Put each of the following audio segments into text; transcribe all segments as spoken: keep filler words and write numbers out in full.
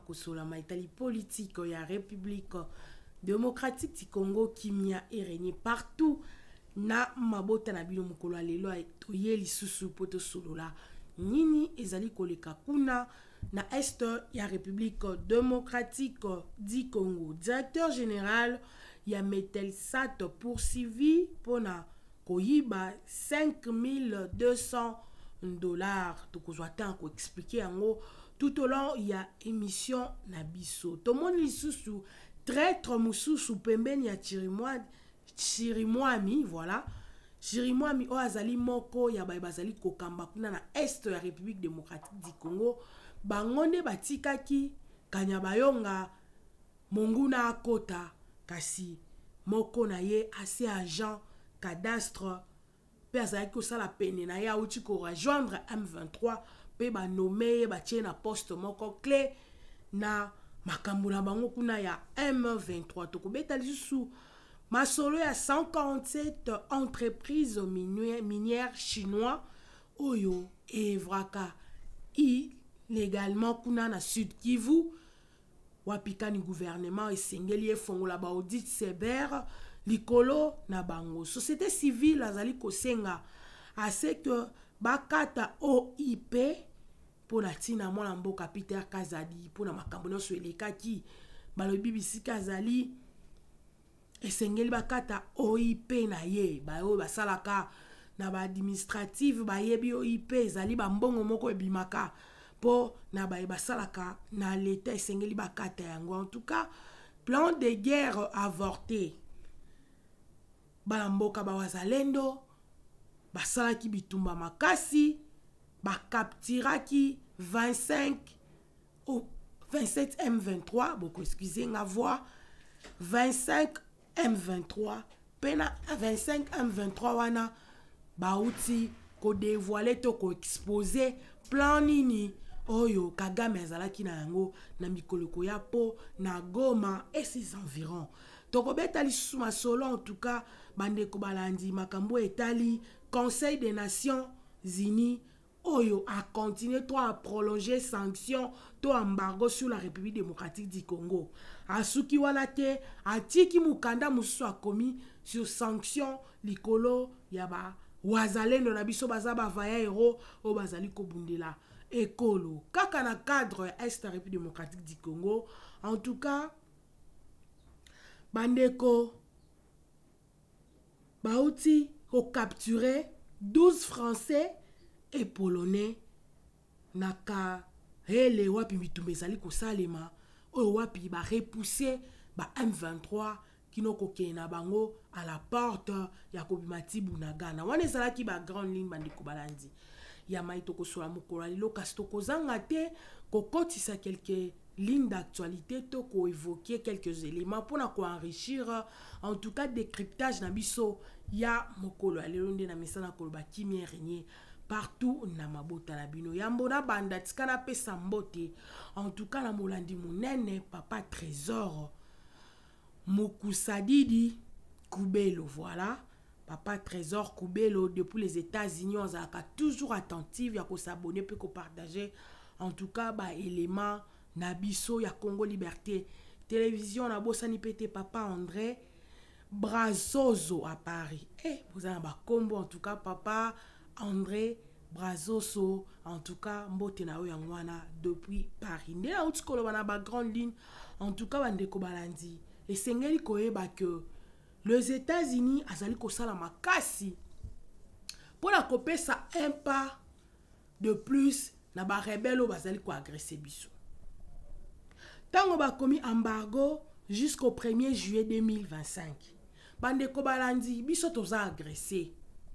kosola maitali politique ya République démocratique du Congo kimia et régné partout na mabota na bino mokolo lelo toye lisusu poto solola nini ezali koleka kuna na est ya République démocratique du Congo. Directeur général ya Metelsat poursuivi pona koyiba cinq mille deux cents dollars. Tokozwa tan ko expliquer yango tout au long ya émission na biso. Tomoni lisusu traître mususu pembeni ya Chirimwami Chirimwami voilà. Chirimwami o azali moko ya baye bazali kokamba kuna na est ya République démocratique du Congo. Bangonde batikaki kanyabayonga monguna akota kasi moko na ye assez agent cadastre pe azali kosala pene na ye auti ko rejoindre M vingt-trois pe ba nommé ba tie na poste moko clé na makambo na bango kuna ya M vingt-trois. Tokobeta lisusu masolo ya cent quarante-sept entreprises minières chinois oyo evraka i légalement kuna na Sud Kivu wapikani gouvernement esengeli efongola ba audit sévère likolo na bango. Société civile azali kosenga assez que bakata O I P pour la tina mwana mboka Peter Kazadi pour na makambo nyonso elekaki balobi bisika azali esengeli bakata O I P na ye bayo basalaka na ba administrative bayebi O I P ezali bambongo moko ebimaka po na baye basalaka na l'état esengeli bakata yango. En tout cas plan de guerre avorté balamboka bawazalendo basalaki bitumba makasi bakaptiraki vingt-cinq ou vingt-sept M vingt-trois beaucoup excusez nga voix vingt-cinq M vingt-trois pena vingt-cinq M vingt-trois wana bauti ko dévoiler to ko exposer plan nini oyo Kagame azalaki na yango na mikoloko ya po na Goma et ses environs. Tokobeta lisusu masolo en tout cas bandeko balandi makambo etali Conseil des Nations Unies oyo a continué to a prolonger sanctions to embargo sur la République démocratique du Congo. Asuki wana te atiki mukanda mususu akomi sur sanctions likolo ya ba wazalendo na biso baza ba vayaero o bazali kobundela ekolo kaka na cadre ya est la République démocratique du Congo. En tout cas bandeko bauti ko capturer douze Français et Polonais naka hele wapi mitumba ezali kosalema oyo wapi ba repousser ba M vingt-trois kino kokeye na bango à la porte ya kobimati bunagana wana ezalaki ba grande ligne bandeko balandi ya maito kosola mokolo lelo kasi tokozanga te kokotisa quelques lignes d'actualité to ko évoquer quelques éléments pour na ko enrichir en tout cas décryptage na biso ya mokolo lelo nde na misana koloba kimia régné partout na mabota na bino yambona banda tikana pesa mbote en tout cas na molandi munene papa Trésor Mukusadidi Kubelo voilà papa Trésor Kubelo depuis les États-Unis on a toujours attentif ya ko s'abonner puis ko partager en tout cas ba élément na biso ya Congo Liberté télévision na bosani pété papa André Brazoso à Paris eh vous avez ba combo en tout cas papa André Brazoso en tout cas mbote na yangwana depuis Paris nde na utikolo bana ba grande ligne en tout cas bandeko balandi et sengeli koyeba que les États-Unis azali kosala makasi pour la kopesa un pas de plus na ba rebelle bazali ko agresser biso tango ba komi embargo jusqu'au premier juillet deux mille vingt-cinq bandeko balandi biso toza agressé.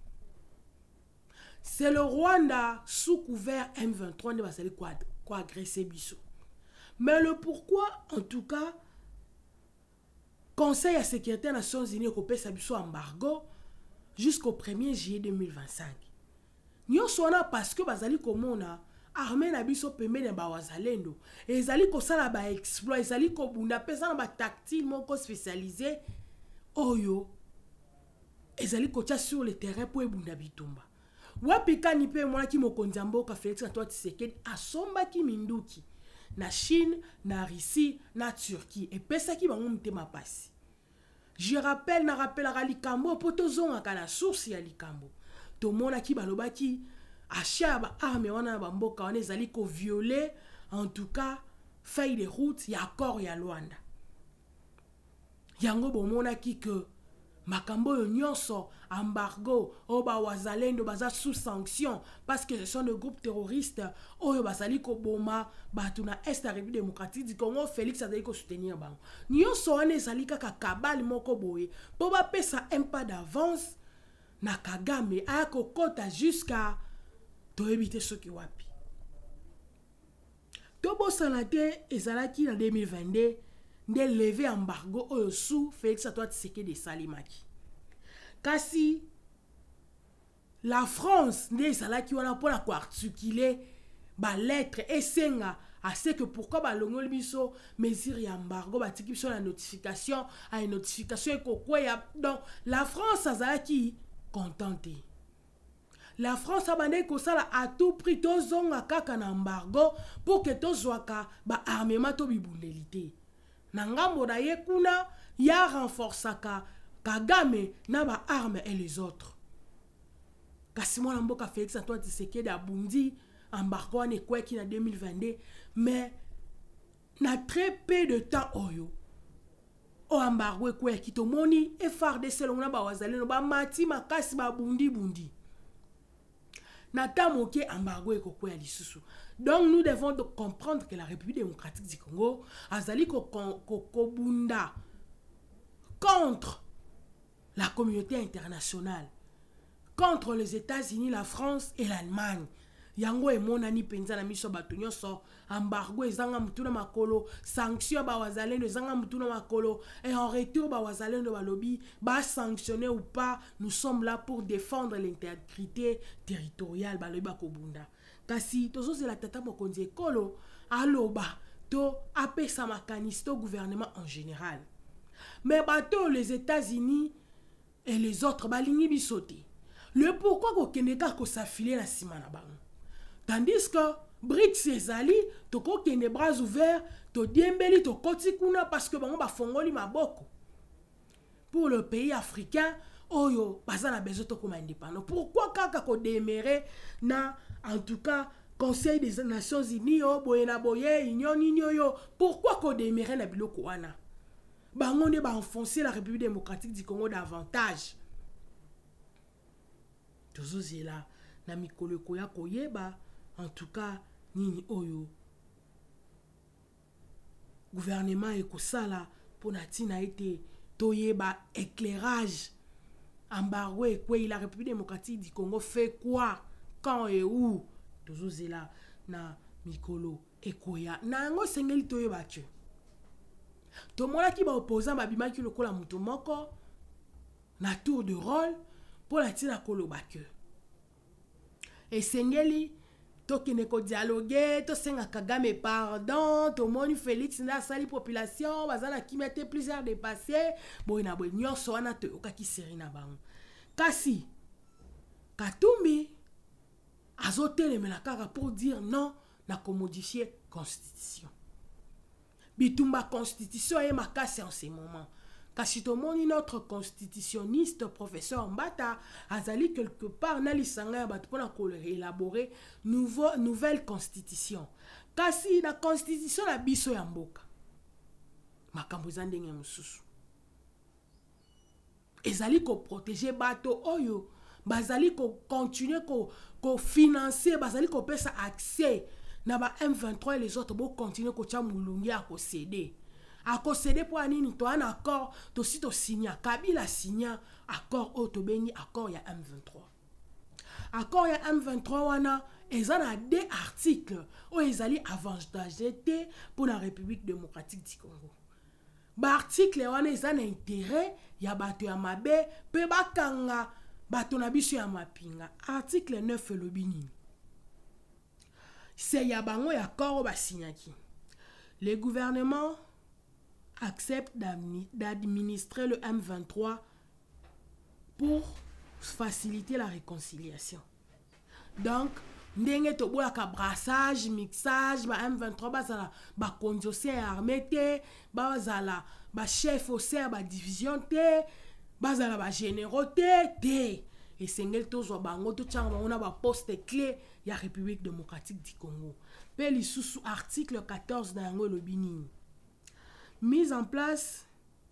C'est le Rwanda sous couvert M vingt-trois ne va s'aller quoi quoi agresser biso. Mais le pourquoi en tout cas Conseil à sécurité des Nations Unies européen biso embargo jusqu'au premier juillet deux mille vingt-cinq. Nyo sona parce que bazali komona armée na biso pembeni ba wazalendo ezali ko sala ba exploit ezali ko bunda pesa na ba tactile moko spécialisé oyo ezali ko tia sur le terrain pour ebunda bitumba. Wapika nipe mwana ki mokonzi mboka Félix Antoine Tshisekedi asomba ki minduki na Chine, na Russie, na Turquie. Et pesa ki bango mtema pasi. Je rappelle, na rappelle à likambo, poto zonga kana source ya likambo. To mona ki baloba ki, achat ba arme wana ba mboka wana ezali ko violer, en tout cas, feuille de route ya accord ya Luanda. Yango bomona ki que makambo yo nyonso embargo oba wazalendo baza sous sanction parce que ce sont des groupes terroristes oyo basali ko boma batu na est la République démocratique du Congo. Félix azali ko soutenir bango nyonso wana ezali kaka kabali moko boye po ba pesa un pas d'avance na Kagame aya kokota jusqu'à toyebite soki wapi to bosana te ezalaki na deux mille vingt-deux de lever embargo oyo sous Félix Antoine Tshisekedi salimaki. Kasi la France ne ezalaki wana mpona koarticuler ba lettre esenga ase que pourquoi ba longoli biso mesure ya embargo batiki biso na notification à une notification ekokweya. Donc la France azalaki contente. La France a bandé kosala à tout prix tozonga kaka na embargo pour que tozwaka ba armement to bibundelité. Nangambo na ye kuna ya renforçaka Kagame na ba armes et les autres. Kasi mwana mboka Félix Antoine Tshisekedi abundi embargo ane kweki na deux mille vingt-deux mais na très peu de temps oyo o embargo kweki to moni F R D C longna ba wazaleno ba mati makasi ba bundi bundi. Nata moke embargo ekokweya lisusu. Donc nous devons de comprendre que la République démocratique du Congo azali ko ko bunda contre la communauté internationale, contre les États-Unis, la France et l'Allemagne. Yango e monani penza na miso bato nyonso embargo ezanga mutuna makolo, sanction ba wazalendo ezanga mutuna makolo, et en retour ba wazalendo balobi ba sanctionner ou pas, nous sommes là pour défendre l'intégrité territoriale balobi ba kobunda. Kasi tozo c'est la tata mokonzi ekolo aloba to apesa makanisi to gouvernement en général. Mais bato les États-Unis et les autres balingi bisote. Le pourquoi ko keneka ko s'affiler la sima na bango. Tandis que BRICS ezali to ko kende bras ouverts to diembeli to koti kuna parce que bango ba fongoli maboko. Pour le pays africain oyo baza na besoin to koma indépendant. Pourquoi kaka ko démérer na en tout cas Conseil des Nations Unies o boye na boye union union yo pourquoi ko démérer na biloko wana. Bango ne ba enfoncer la République démocratique du Congo davantage. Tozo zela na mikolo koya koyeba en tout cas nini oyo gouvernement ekosala pona tina ete toyeba éclairage embargo ekwe la République démocratique du Congo fait quoi quand et où tozo zela na mikolo ekoya na ngo sengeli toyeba ke to mona ki ba opposant ba bimaki lokola muto moko na tour de rôle pour la tina koloba ke et sengeli to kene ko dialoguer to senga Kagame pardon to moni Félix na sali population bazana kimete plusieurs dépassés boina bo nyonso wana to okaki serina bango kasi Katumbi azotelemela kaka pour dire non na ko modifier constitution bitumba constitution et makasi en ce moment. Kasi to moni notre constitutionniste professeur Mbata azali quelque part na lisanga ba pona ko élaborer nouveau nouvelle constitution. Kasi la constitution la biso ya mboka makambo zandenge mususu ezali ko protéger bato oyo bazali ko continuer ko ko financer bazali ko pesa accès na ba M vingt-trois et les autres bo continuer ko tia mulungi a ko céder a ko céder pour anini to un accord to si to signa Kabila signa accord o to beni accord ya M vingt-trois accord ya M vingt-trois wana ezana deux articles o ezali avantagé pour la République démocratique du Congo. Ba article wana ezana intérêt ya bato ya mabe pe bakanga bato na biso ya mapinga. Article neuf le bini c'est ya bango ya accord ba signaki. Le gouvernement accepte d'administrer le M vingt-trois pour faciliter la réconciliation. Donc, ndenge tobolaka brassage mixage ba M vingt-trois bazala ba conjoncé armé te bazala ba chef au sein ba division te bazala ba généraux te te esengeli tozwa bango totyanga bango na ba poste clé ya République démocratique du Congo. Pe lisusu article quatorze na yango elobi nini? Mise en place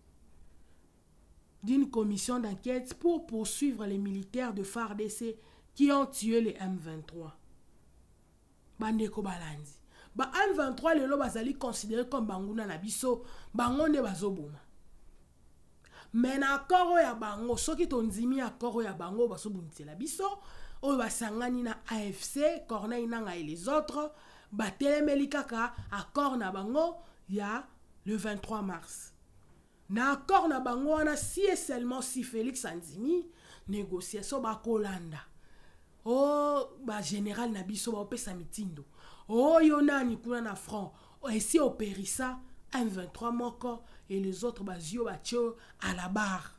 d'une commission d'enquête pour poursuivre les militaires de F A R D C qui ont tué les M vingt-trois. Bandeko balandi. Ba M vingt-trois lelo bazali considéré comme banguna na biso, bango nde bazoboma. Mais na akoro ya bango, soki tonzimi akoro ya bango basobunitela biso, oyo basangani na A F C, Corneille Nangaa et les autres, batelemeli kaka accord na bango ya le vingt-trois mars. Na accord na bango wana si et seulement si Félix Anzimi négociation ba kolanda. Oh ba général na biso ba opesa mitindo. Oh yonani kuna na front. Et si opérissa M vingt-trois moko et les autres bazio batio à la barre.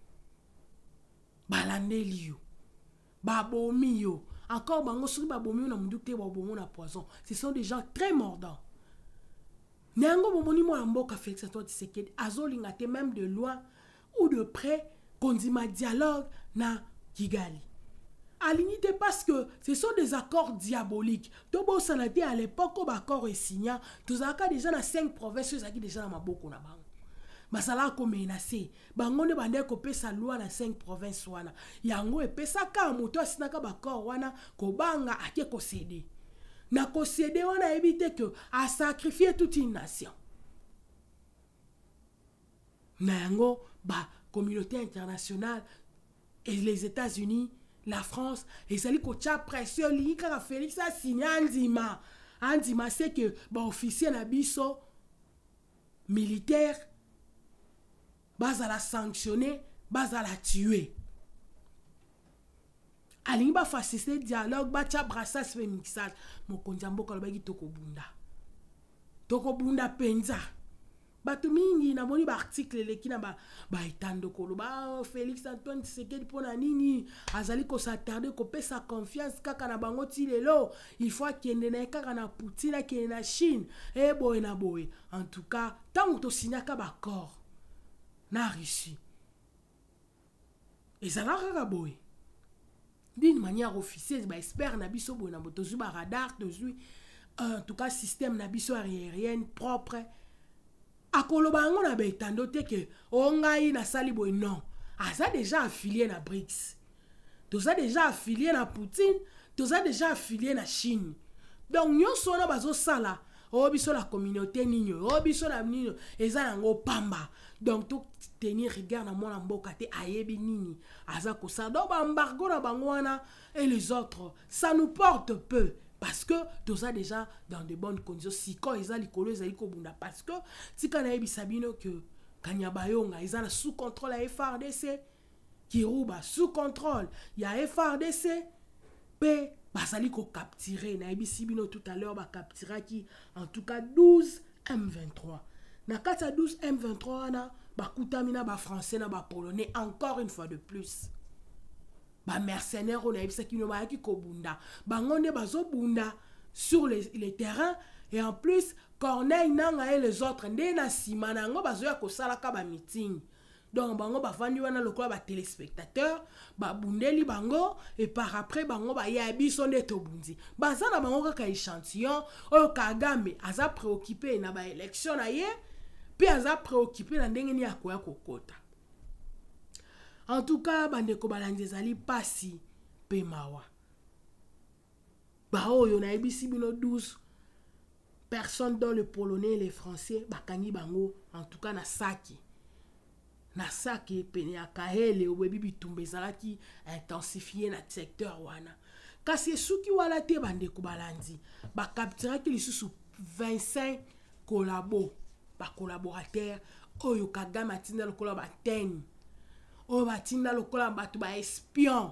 Balandeli yo. Babomi yo. Encore bango soki babomi yo na mundukte babomo na poison. Ce sont des gens très mordants. Nango bomoni mo na mboka Félix Antoine Tshisekedi azolinga te même de loin ou de près kondima dialogue na Kigali. Aligné parce que ce sont des accords diaboliques. Tobo sanate à l'époque où l'accord est signé, tous les déjà dans cinq provinces qui déjà dans maboko na bango. Masala ko menacé. Bango ne bande ko pesa loi na cinq provinces wana. Yango e pesa ka moto asinaka bakor wana ko banga ake ko céder. Na ko céder wana éviter que a sacrifier toute une nation. Nango ba communauté internationale et les États-Unis, la France, et ça li ko tcha pression li ka Félix a signé andima. Andima c'est que ba officier na biso militaire basa la sanctionner, basa la tuer. Alingi ba faciliter dialogue, ba tcha brassage fe mixage. Mo konjambo ko ba gi toko bunda. Toko bunda penza. Batu mingi na moni ba article leki na ba ba itando ko ba Félix Antoine Tshisekedi pona nini azali ko s'attarder ko pesa confiance kaka na bango ti lelo il faut kende na kaka na Poutine kende na Chine e boy na boy. En tout cas tant to signaka ba accord na Russie et ça la kaka boy d'une manière officieuse ba espère na biso boy na botozu ba radar tozu en tout cas système na biso aérien propre. Akoloba ngo na betando te que ongai na salibo non. Aza déjà affilié na B R I C S. Toza déjà affilié na Poutine, toza déjà affilié na Chine. Donc nyonso na bazo sala, o biso la communauté ninyo, o biso na ninyo eza nango pamba. Donc to tenir rigueur na mona mboka te ayebi nini. Aza ko sa do ba embargo na bango wana et les autres, ça nous porte peu. Parce que tout ça déjà dans de bonnes conditions. Si quand ils ont les colos, ils ont bunda. Parce que si quand ils sabino que Kanyabayonga, ils ont sous contrôle la F A R D C, Kirouba sous contrôle, il y a F A R D C, P, bah ça li ko capturer. Na ebi sibino tout à l'heure, bah capturer qui en tout cas douze M vingt-trois. Na kata douze M vingt-trois na bah kutamina bah français na bah polonais encore une fois de plus. Ba mercenaires on a ça qui no ba ki ko bunda bangonde bazo bunda sur les, les terrains et en plus Corneille Nangaa et les autres ndé na sima nango bazo ya ko sala ka ba meeting donc bango ba vandi wana lokola ba téléspectateurs ba bundeli bango et par après bango ba ya biso ndé to bundi baza na bango ka échantillon oyo Kagame aza préoccupé na ba élection na ye puis aza préoccupé na ndenge ni akoya kokota. En tout cas, bandeko balandi zali pasi pe mawa. Ba oyo na ebisi bino douze personnes dont le polonais et les français bakangi bango en tout cas na saki. Na saki pene ya kahele obebi bitumbe zalaki intensifié na secteur wana. Kasi suki wala te bandeko balandi ba capturaki lisusu vingt-cinq collabo ba collaborateurs oyo Kagame atinda lokola ba ten. O batinda lokola batu ba espion.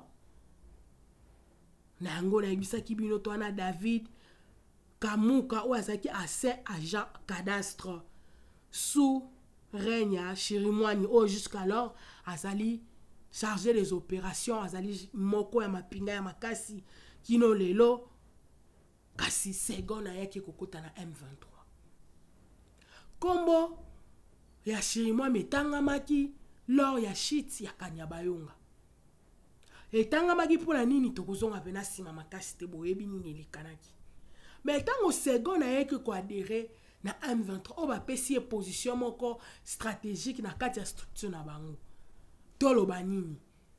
Nango na ibisa kibino to na David Kamuka ou azaki assez agent cadastre sous règne Chirimwani o jusqu'alors azali chargé des opérations azali moko ya mapinga ya makasi kino lelo axe second ayaki kokota na M vingt-trois. Kombo ya Chirimwa metangamaki lors ya shit ya Kanyabayonga. Etangamaki mpona nini tokozonga pena sima makasi te boyebi nini elekanaki. Mais tango second ayaki koadere na M vingt-trois o bapesi position moko stratégique na kati ya structure na bango. Toloba nini?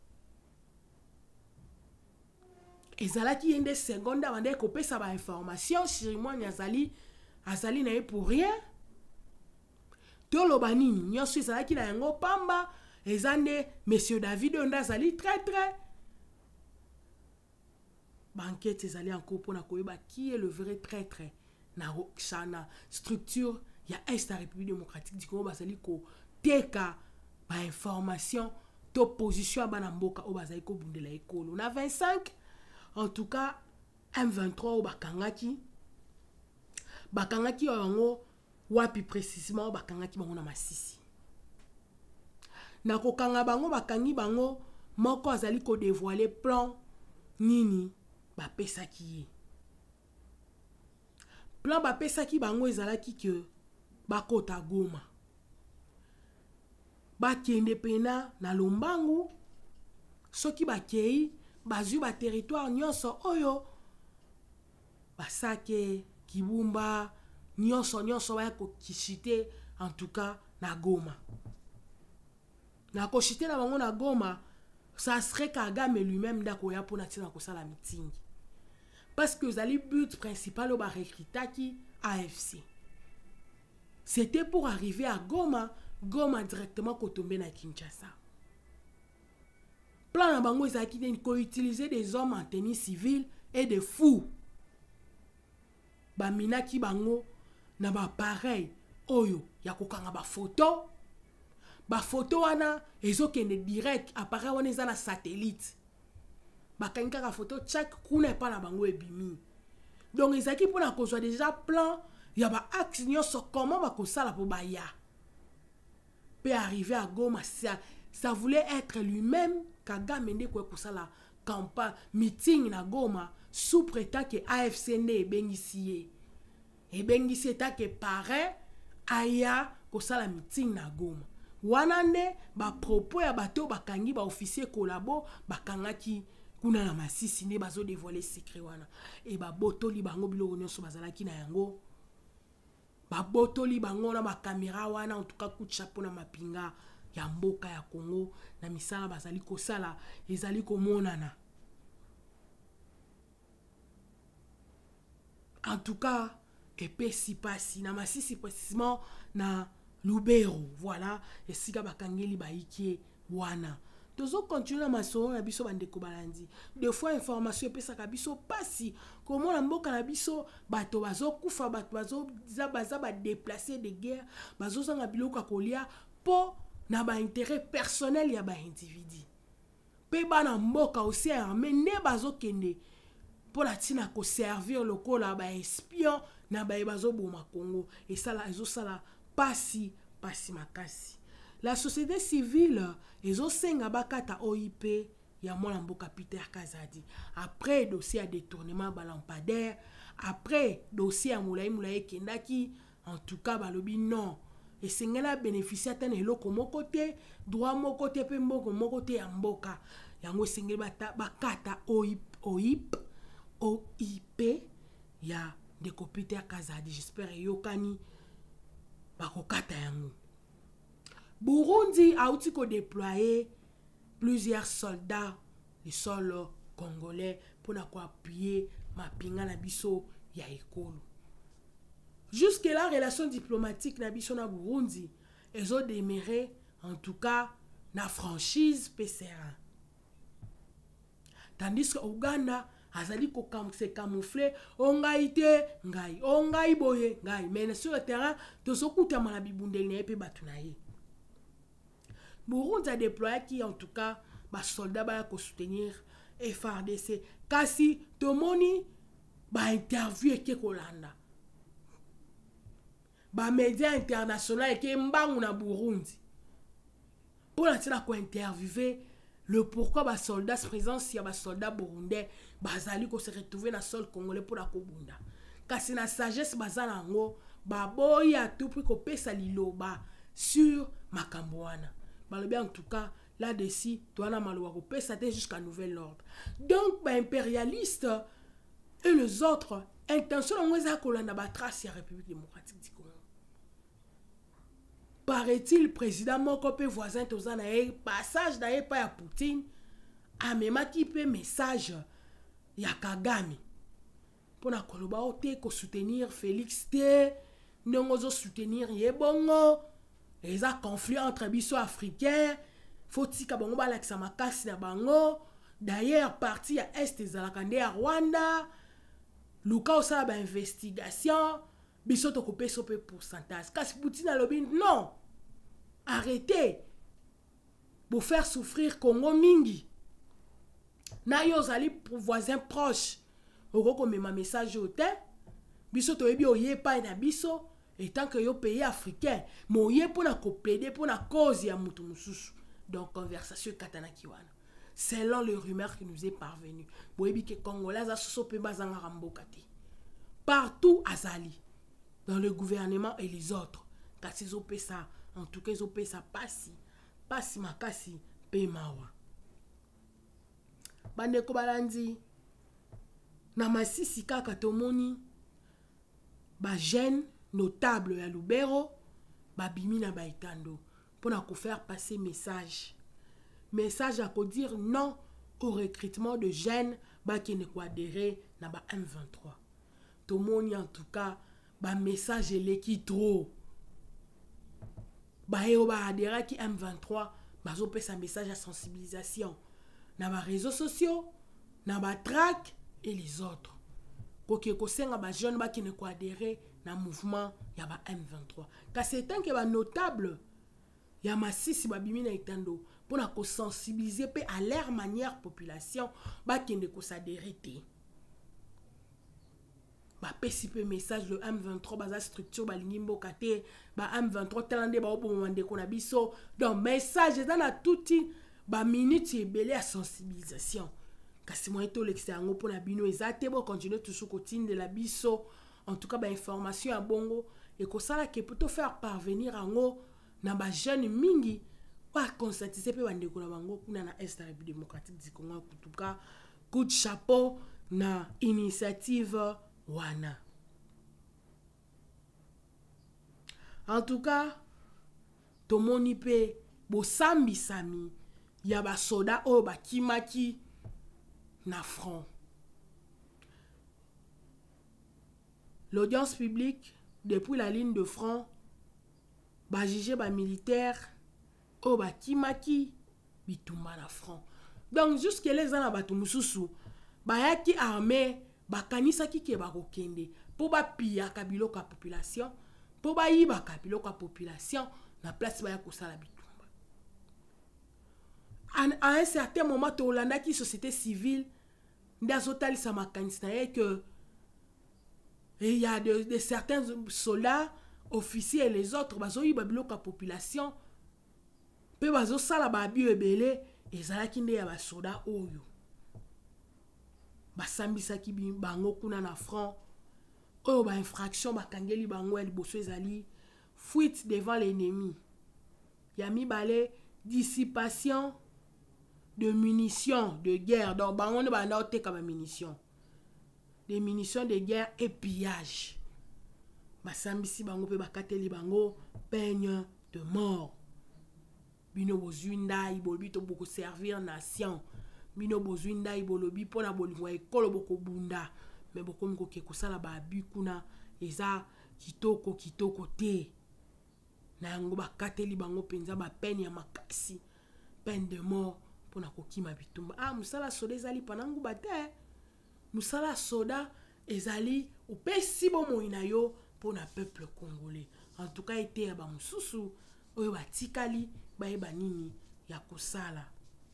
Ezalaki yende seconde abande kopesa ba information Chirimwa azali azali na ye pour rien. Toloba nini? Nyonso ezalaki na yango pamba ezande monsieur David Onda azali très très banquette ezali encore pona koyeba qui est le vrai traître na Chana structure ya Est la République démocratique du Congo bazali ko teka ba information to position bana mboka o bazali ko bundela ekolo na vingt-cinq. En tout cas, M vingt-trois au bakangaki. Bakangaki yango wapi précisément bakangaki bango na Masisi. Na kokanga bango bakangi bango moko azali ko dévoiler plan nini bapesaki ye. Plan bapesaki bango ezalaki que bakota Goma. Bakende pena na Lombangu soki bakei bazu ba territoire nyonso oyo basake Kibumba nyonso nyonso ba ko kishite en tout cas na Goma. Na ko chite na bango na Goma, ça serait Kagame lui-même ndako ya pona tina ko sala meeting. Parce que zali but principal au ba recrutaki A F C. C'était pour arriver à Goma, Goma directement kotombe na Kinshasa. Plan na bango ezaki ko utiliser des hommes en tenue civile et des fous. Ba minaki bango na ba pareil oyo ya kokanga ba photo. Ba photo wana ezokende direct appareil wana eza na satellite. Ba kanga ka photo chaque kuna pa na bango ebimi. Donc ezaki pona kozwa déjà plan ya ba axe nyonso comment ba kosala po ba ya. Peut arriver à Goma ça, ça voulait être lui-même Kagame nde kwa kusala campagne meeting na Goma sous prétexte que A F C ne bengisi ye. E bengisi eta que parrain aya kosala meeting na Goma. Wana nde ba propos ya bato bakangi ba officier collabo bakangaki kuna na Masisi ne bazo dévoiler secret wana. E ba botoli bango biloko nyonso bazalaki na yango. Ba botoli bango na ba caméra wana en tout cas coup de chapeau na mapinga ya mboka ya Congo na misala bazali kosala ezali komonana. En tout cas epesi pasi na Masisi précisément na Lubero voilà esika bakangeli baiki wana. Tozo continuer na maso na biso bandeko balandi. Des fois information epesaka biso pasi comment na mboka na biso bato bazo kufa bato bazo za baza ba déplacer de guerre bazo sanga biloko kolia po na ba intérêt personnel ya ba individu. Pe bana mboka aussi armé ne bazo kende pour la tina ko servir le kola ba espion na ba bazo boma Congo et ça la ezo sala pasi pasi makasi. La société civile ezo senga bakata O I P ya mwana mboka Peter Kazadi. Après dossier à détournement balampadaire, après dossier à moulay moulay kendaki, en tout cas balobi non. Et sengela bénéficier tan eloko moko te, droit moko te pe mboko moko te ya mboka. Yango sengela bata bakata O I P O I P O I P ya ndeko Peter Kazadi. J'espère yokani bakokata yango. Burundi a aussi déployé plusieurs soldats du sol congolais pour appuyer ma pinga na biso ya ekolo. Jusque là, relation diplomatique na biso na Burundi, elles ont demeuré en tout cas na franchise P C R. Tandis que Ouganda azali ko se camoufler ongaite ngai ongai boye ngai mais sur le terrain to sokuta na bibundeli na pe batunaye. Burundi a déployé qui en tout cas ba soldats ba ko soutenir F R D C kasi tomoni ba interview ke kolanda ba médias internationaux ke mbangu na Burundi pour la tina ko interviewer le pourquoi ba soldats présence ya ba soldats burundais bazali ko se retrouver na sol congolais pour la kobunda kasi na sagesse baza nango baboyi à tout prix kopesa liloba sur makambo wana balobi en tout cas là-dessus toana maloba kopesa te jusqu'à nouvel ordre. Donc ba impérialiste et les autres intention nango eza kolanda ba trace ya République démocratique du Congo. Paraît-il président moko pe voisin toza na ye passage na ye pa ya Poutine amemaki pe message ya Kagame pona koloba ote ko soutenir Félix te ndongo zo soutenir ye bongo eza conflit entre biso africains faut tika bango balakisa makasi na bango. D'ailleurs parti ya est ezalaka nde ya Rwanda luka osala ba investigation biso tokopesa pe pourcentage kasi Poutine alobi non arrêtez pour faire souffrir Congo mingi na yo zali pour voisin proche oko mema message au te biso toyebi oye pa na biso et tant que yo pays africain mo ye pona ko plaider pona cause ya mutu mususu. Donc conversation katana kiwana selon les rumeurs qui nous est parvenu boyebi ke congolais za soso pe bazanga ramboka te partout azali dans le gouvernement et les autres kasi zo pesa en tout cas zo pesa pasi pasi makasi pe mawa bande ko balandi na masisi kaka tomoni ba jeune notable ya Lubero ba bimi na ba itando pour ko faire passer message message à ko dire non au recrutement de jeunes ba qui ne ko adhérer na ba M vingt-trois. Tomoni en tout cas ba message eleki trop ba yo ba adhérer qui M vingt-trois ba zo pesa message à sensibilisation na ba réseaux sociaux na ba track et les autres koki ko senga ba jeune ba qui ne ko adhérer na mouvement ya ba M vingt-trois ka c'est tant que ba notable ya masisi ba bimi na itando pour na ko sensibiliser pe à leur manière population ba qui ne ko s'adhérer te ba pesi pe message le M vingt-trois baza structure ba lingimbo kate ba M vingt-trois telande ba obo mwande ko na biso donc message dans na touti ba minute ebele à sensibilisation kasi moi to l'extérieur pour na bino ezate bo continuer toujours continue de la biso en tout cas ba information à bongo et ko sala ke pour faire parvenir ango na ba jeune mingi wa conscientiser pe bande ko na bango kuna na est République démocratique du Congo. En tout cas coup de chapeau na initiative wana. En tout cas tomoni pe bo sambi sami ya ba soda o ba kimaki na front. L'audience publique depuis la ligne de front ba jugé ba militaire o ba kimaki bitumba na front. Donc jusque les ana batu mususu ba yaki armée ba kanisa ki ke ba kokende pour ba pia kabilo ka population pour ba yiba kabilo ka population na place ba ya kosala bitumba. À un certain moment to Hollanda qui société civile ndazotali sa makanisa na que il y a de, de certains soldats officiers et les autres bazo yiba biloka population pe bazo sala ba bio ebele ezalaki nde ya ba soda oyo basambisaki bango kuna na front oyo ba infraction bakangeli bango ya liboso ezali fuite devant l'ennemi ya mibale dissipation de munitions de guerre. Donc bango ne banda oteka ba munitions des munitions de guerre et pillage basambisi bango pe bakateli bango peine de mort. Bino bozwinda ibolobi to boko servir nation bino bozwinda ibolobi pona bolingo ekolo boko bunda mais boko miko ke kosala ba abi kuna eza kitoko kitoko te na yango bakateli bango penza ba peine ya makasi peine de mort pona kokima bitumba. Ah musala soda ezali panangu bate musala soda ezali opesi bomo inayo pona peuple congolais. En tout cas été ya ba mususu oyo batikali baeba nini ya kosala.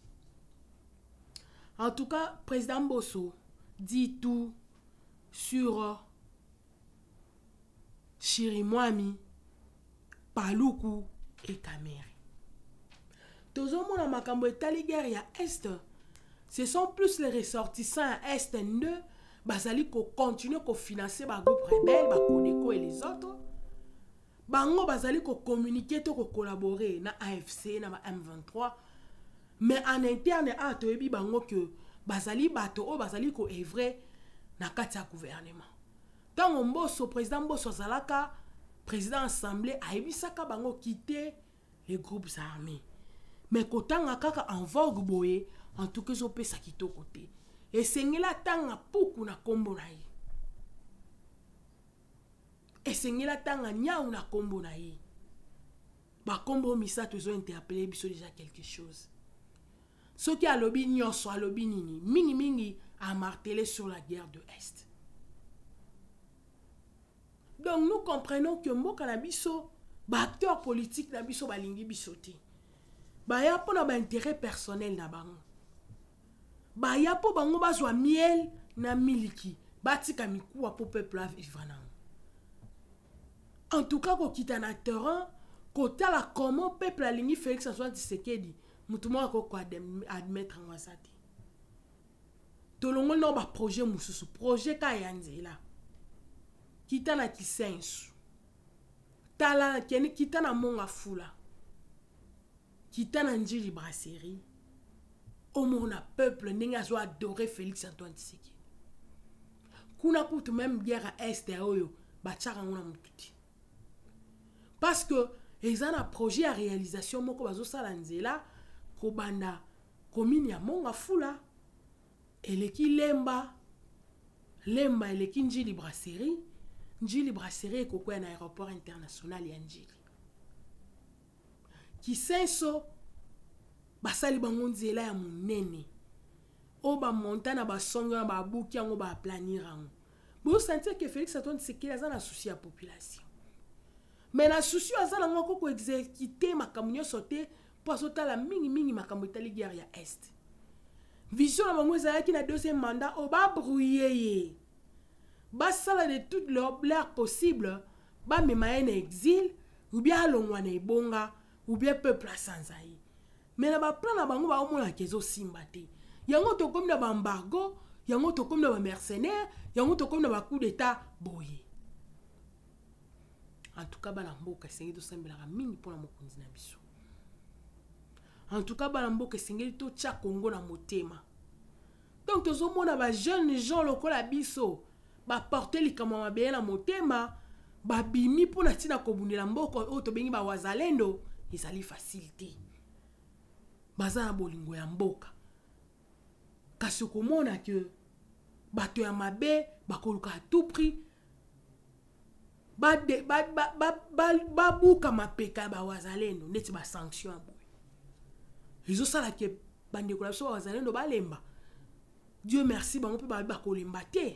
En tout cas président Bosso dit tout sur Chirimwami, Paluku et Kamere. Tozomo na makambo etali guerre ya Est, ce sont plus les ressortissants à Est deux bazali ko continuer ko financer ba groupe rebelle ba Codeco et les autres bango bazali ko communiquer to ko collaborer na A F C na ba M vingt-trois mais en interne a toyebi bango que bazali bato o bazali ko œuvrer na kati ya gouvernement tango Mbosso président Mbosso zalaka président assemblée ayebisaka bango quitter les groupes armés mais kotanga kaka en vogue boye en tout cas zopesa kitoko te esengela tanga puku na kombo na ye esengela tanga nyau na kombo na ye ba kombo misato ezo interpeller biso déjà quelque chose soki alobi nyonso alobi nini mingi mingi a martelé sur la guerre de l'Est. Donc nous comprenons que mboka na biso ba acteur politique na biso balingi biso te ba ya pona ba intérêt personnel na bango ba ya po bango bazwa miel na miliki batika mikuwa po peuple a vivre na en tout cas ko kita na terrain ko tala comment peuple alingi Félix Antoine Tshisekedi mutumo ko ko admettre en wasati tolongo no ba projet mususu projet ka yanzela kita na kisensu tala keni kita na monga fula kita na njili brasserie au mona peuple ndenge azo adorer Félix Antoine Tshisekedi kuna kutu même guerre à est oyo bachaka ngona mututi parce que ezana na projet à réalisation moko bazo sala nzela ko banda commune ya monga fula eleki lemba lemba eleki njili brasserie njili brasserie ko na aéroport international ya njili kisenso basali bango nzela ya monene o ba montana ba songo na ba buki yango ba planir yango bo sentir que Félix Antoine Tshisekedi aza na souci ya population mais na souci aza na ngoko ko exécuter makambo nyonso te po azotala mingi mingi makambo etali guerre ya est vision na bango ezalaki na deuxième mandat o ba brouiller ye basala de toute leur blaire possible ba mema ye na exil ou bien alongwa na ebonga ou bien peuple asanzayi mais na ba plan na bango ba omona kezo simba te yango to comme na ba embargo yango to comme na ba mercenaires yango to comme na ba coup d'état boye en tout cas bana mboka sengi to sembela mingi pona mokonzi na biso en tout cas bana mboka sengi to tcha Congo na motema donc tozo mona ba jeunes gens lokola biso ba porter likama mabe na motema ba bimi pona tina kobundela mboka o to bengi ba wazalendo ezali facilité baza na bolingo ya mboka kasi komona que bato ya mabe bakoluka à tout prix ba de ba ba ba ba buka mapeka ba wazalendo neti ba sanction abo izo sala ke bande ko la so wazalendo balemba Dieu merci bango pe ba bakolemba te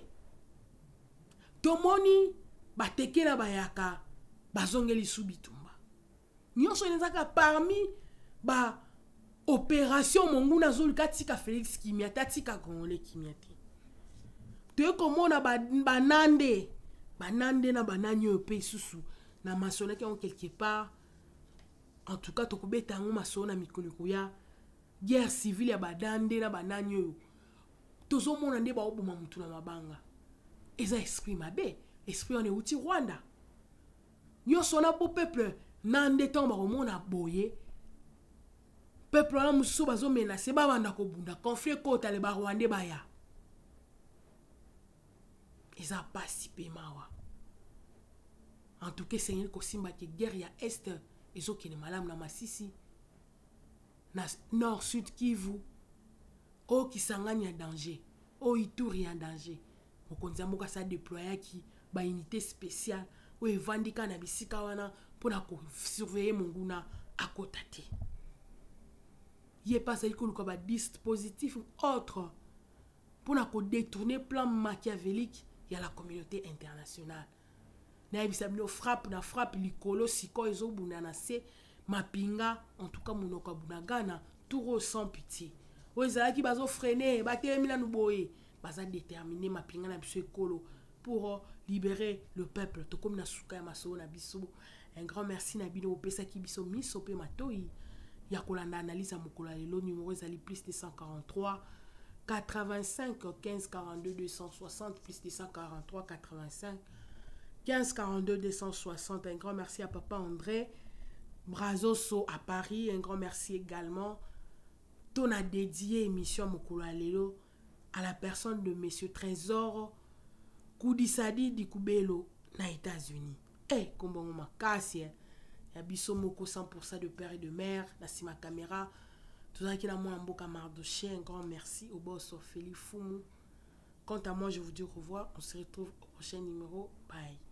tomoni batekela bayaka bazongeli subitumba nyonso nezaka parmi ba opération monguna zolika tika Félix Kimia tatika Congolais Kimia te te komona ba banande banande na bananyo pe susu na masona ki on quelque part en tout cas tokobeta ngo masona mikoniko ya guerre civile ya badande na bananyo tozo mona nde ba obuma mutu na mabanga eza esprit mabe esprit on euti Rwanda nyonso na po peuple nande tomba komona boye peuple na musu bazo menacer ba banda ko bunda conflit ko tale ba Rwanda baya eza pas si pemawa en tout cas c'est ko simba ke guerre ya est ezo kene malamu na Masisi na nord sud Kivu o kisangani ya danger o Ituri ya danger mokonzi ya mboka sa déployer ki ba unité spéciale o evandika na bisika wana pona ko surveiller monguna akota te yé pas ça ko ba dispositif autre pona ko détourner plan machiavélique ya la communauté internationale na bisabino frappe na frappe likolo siko ezo buna na se mapinga en tout cas monoko bunagana tout sans pitié ozala ki bazo freiner batemi na nuboye baza déterminer mapinga na biso ekolo pour libérer le peuple to comme na suka ya maso na biso. Un grand merci na bino opesa ki biso miso pe matoi ya kolanda analyse ya mokolo lelo numéro ezali plus de cent quarante-trois quatre-vingt-cinq quinze quarante-deux deux cent soixante plus deux cent quarante-trois quatre-vingt-cinq quinze quarante-deux deux cent soixante. Un grand merci à Papa André Brazoso à Paris. Un grand merci également. On a dédié émission Mokolo Alelo à la personne de Monsieur Trésor Koudisadi Dikubelo na États-Unis. Eh, comment on m'a cassé. Yabiso Moko cent pour cent de père et de mère. La Sima Caméra. Tout ça qui a moi un beau camarade de chien. Un grand merci au boss Ophélie Foumou. Quant à moi, je vous dis au revoir. On se retrouve au prochain numéro. Bye.